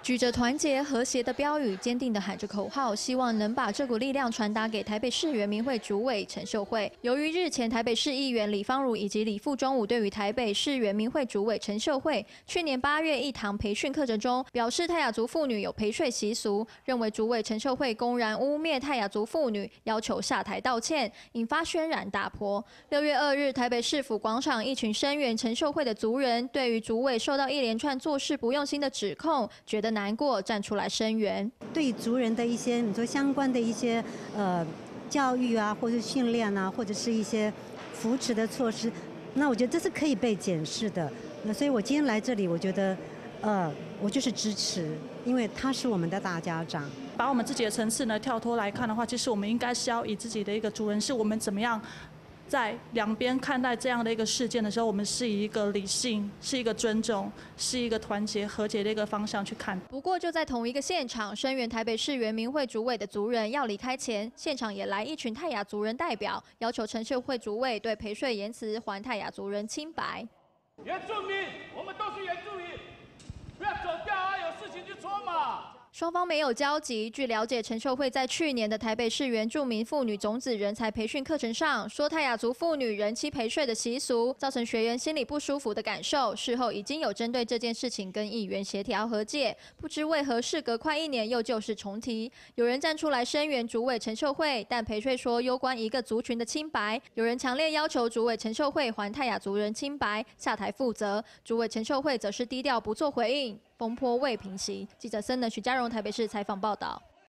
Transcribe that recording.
举着团结和谐的标语，坚定地喊着口号，希望能把这股力量传达给台北市原民会主委陈秀慧。由于日前台北市议员李芳如以及李副中武对于台北市原民会主委陈秀慧去年8月一堂培训课程中表示泰雅族妇女有陪睡习俗，认为主委陈秀慧公然污蔑泰雅族妇女，要求下台道歉，引发轩然大波。6月2日，台北市府广场一群声援陈秀慧的族人，对于主委受到一连串做事不用心的指控，觉得难过，站出来声援。 对族人的一些你说相关的一些教育啊，或者训练啊，或者是一些扶持的措施，那我觉得这是可以被检视的。那所以我今天来这里，我觉得我就是支持，因为他是我们的大家长。 把我们自己的层次呢跳脱来看的话，其实我们应该是要以自己的一个族人，是我们怎么样在两边看待这样的一个事件的时候，我们是以一个理性、是一个尊重、是一个团结和解的一个方向去看。 不过就在同一个现场，声援台北市原民会主委的族人要离开前，现场也来一群泰雅族人代表，要求陈秀慧主委对陪睡言辞还泰雅族人清白。 原住民，我们都是原住民，不要走掉啊！有事情就说嘛。 双方没有交集。据了解，陈秀慧在去年的台北市原住民妇女种子人才培训课程上，说泰雅族妇女人妻陪睡的习俗，造成学员心里不舒服的感受。事后已经有针对这件事情跟议员协调和解，不知为何事隔快1年又旧事重提。有人站出来声援主委陈秀慧，但陪睡说攸关一个族群的清白。有人强烈要求主委陈秀慧还泰雅族人清白，下台负责。主委陈秀慧则是低调不做回应。风波未平息。记者森的许家荣台北市采访报道。